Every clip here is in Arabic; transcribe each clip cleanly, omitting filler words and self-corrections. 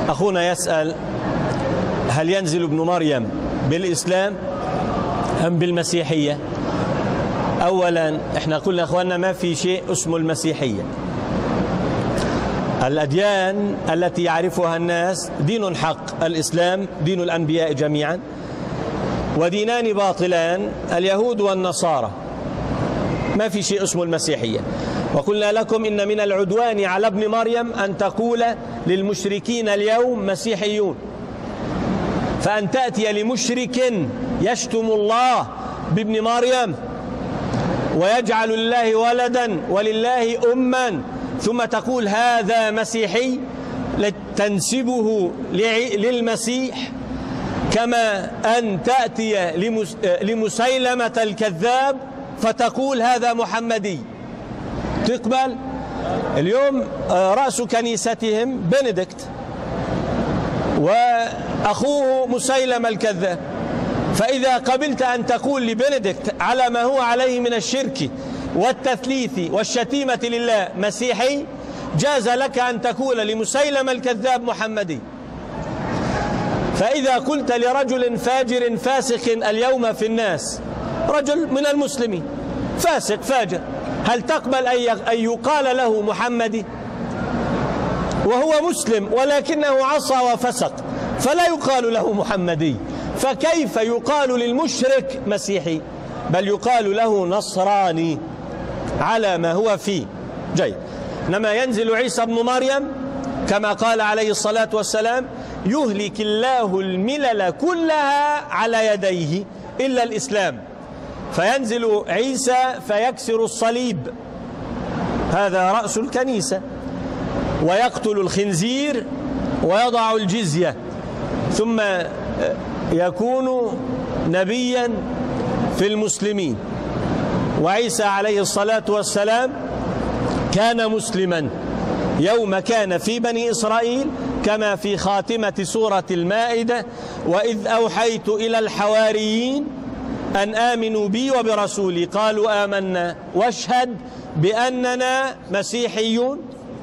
أخونا يسأل: هل ينزل ابن مريم بالإسلام أم بالمسيحية؟ أولا احنا قلنا أخواننا ما في شيء اسمه المسيحية. الأديان التي يعرفها الناس دين حق، الإسلام دين الأنبياء جميعا، ودينان باطلان اليهود والنصارى، ما في شيء اسمه المسيحية. وقلنا لكم إن من العدوان على ابن مريم أن تقول للمشركين اليوم مسيحيون، فأن تأتي لمشرك يشتم الله بابن مريم ويجعل لله ولدا ولله أما ثم تقول هذا مسيحي تنسبه للمسيح، كما أن تأتي لمسيلمة الكذاب فتقول هذا محمدي. تقبل؟ اليوم رأس كنيستهم بنديكت وأخوه مسيلمة الكذاب، فإذا قبلت أن تقول لبنديكت على ما هو عليه من الشرك والتثليث والشتيمة لله مسيحي، جاز لك أن تقول لمسيلمة الكذاب محمدي. فإذا قلت لرجل فاجر فاسق اليوم في الناس، رجل من المسلمين فاسق فاجر، هل تقبل أن يقال له محمدي؟ وهو مسلم ولكنه عصى وفسق، فلا يقال له محمدي. فكيف يقال للمشرك مسيحي؟ بل يقال له نصراني على ما هو فيه. جيد. إنما ينزل عيسى بن مريم كما قال عليه الصلاة والسلام: يهلك الله الملل كلها على يديه إلا الإسلام. فينزل عيسى فيكسر الصليب، هذا رأس الكنيسة، ويقتل الخنزير ويضع الجزية، ثم يكون نبيا في المسلمين. وعيسى عليه الصلاة والسلام كان مسلما يوم كان في بني إسرائيل، كما في خاتمة سورة المائدة: وإذ أوحيت إلى الحواريين أن آمنوا بي وبرسولي قالوا آمنا واشهد بأننا مسيحيون.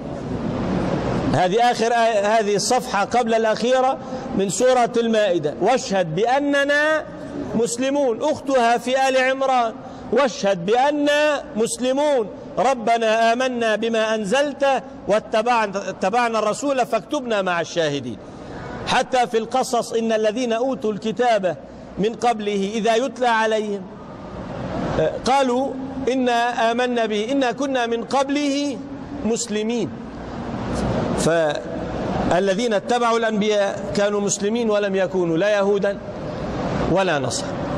هذه الصفحة قبل الأخيرة من سورة المائدة: واشهد بأننا مسلمون. أختها في آل عمران: واشهد بأننا مسلمون ربنا آمنا بما أنزلت واتبعنا الرسول فاكتبنا مع الشاهدين. حتى في القصص: إن الذين أوتوا الكتاب من قبله إذا يتلى عليهم قالوا إنا آمنا به إنا كنا من قبله مسلمين. فالذين اتبعوا الأنبياء كانوا مسلمين ولم يكونوا لا يهودا ولا نصارى.